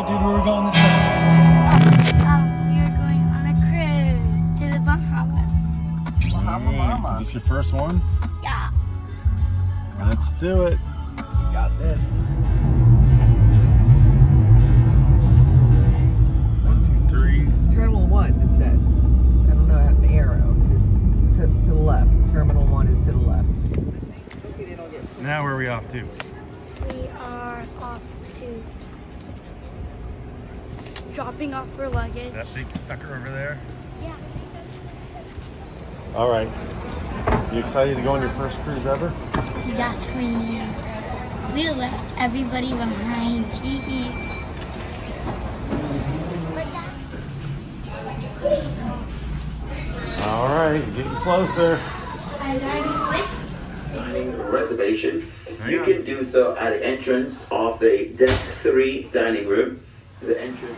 Dude, where are we going this time? We are going on a cruise to the Bahamas. Bahamas. Is this your first one? Yeah. Let's do it. You got this. 1, 2, 3. It's Terminal 1, it said. I don't know, I have an arrow. Just to the left. Terminal 1 is to the left. Now where are we off to? We are off to dropping off our luggage. That big sucker over there? Yeah. All right. You excited to go on your first cruise ever? Yes, Queen. We left everybody behind. All right, getting closer. Dining reservation. You can do so at the entrance of the Deck 3 dining room. The entrance.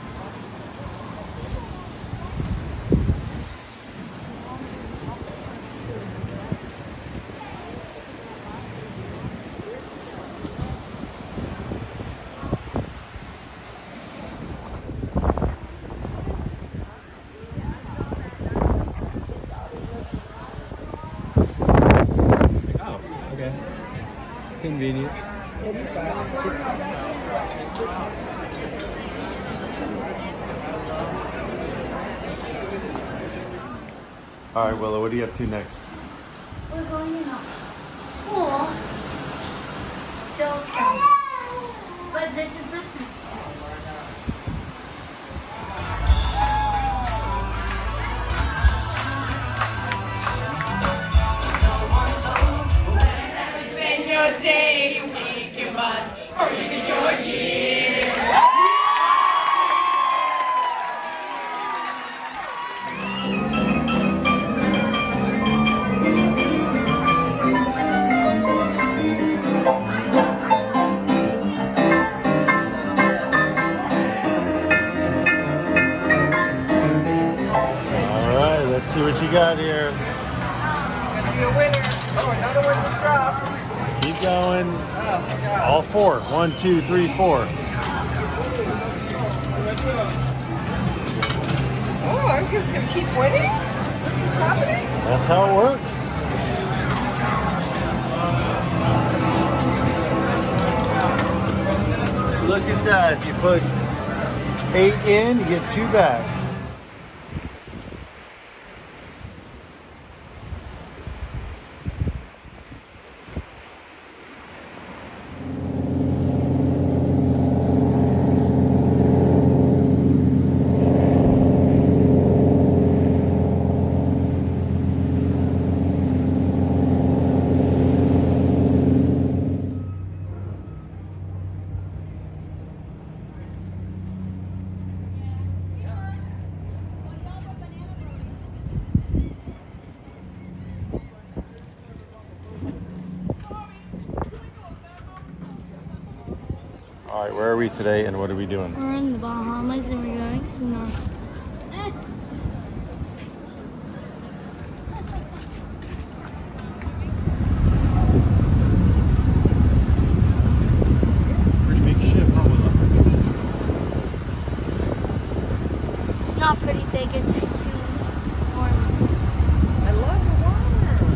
Convenient. All right, Willa, what do you have to next? We're going in a pool. So let's go. But this is the sunset. Your day, your week, your month, or even your year. All right, let's see what you got here. It's gonna be a winner. Oh, another winner's drop. Keep going. Oh, All 4. 1, 2, 3, 4. oh, I'm just gonna keep winning? Is this what's happening? That's how it works. Look at that. If you put 8 in, you get 2 back. All right, where are we today and what are we doing? We're in the Bahamas and we're going snorkeling. It's a pretty big ship, huh, Willa? It's not pretty big, it's enormous. I love the water.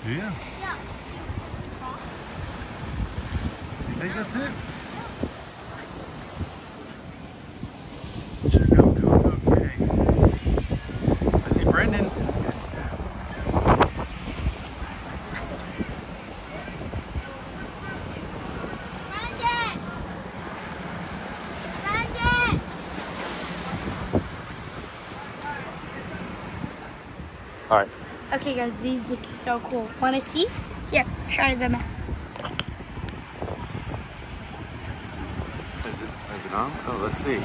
Do you? Yeah. See, just the top. You think that's it? Let's check out Coco Cay. I see Brendan. All right. Okay, guys, these look so cool. Want to see? Here, try them out. Is it on? Oh, let's see.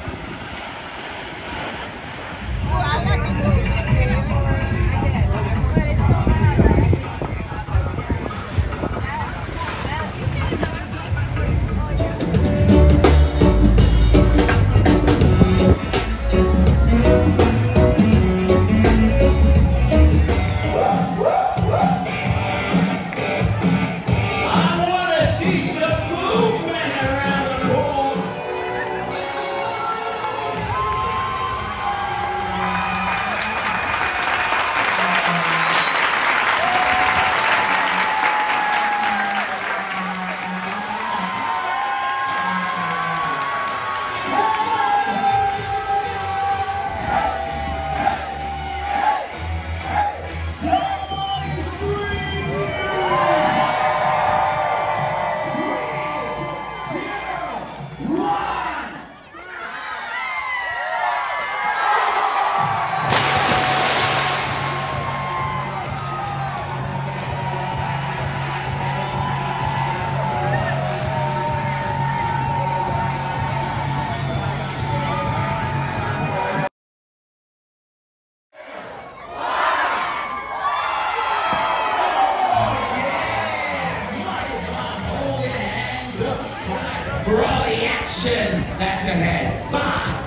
For all the action that's ahead. Bah!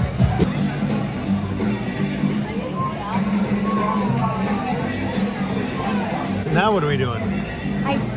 Now what are we doing? I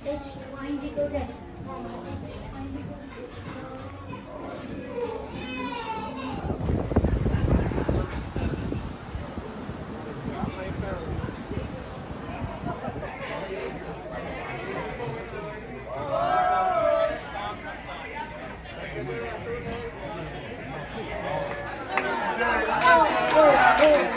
It's trying to go down. It's trying to go down. Oh,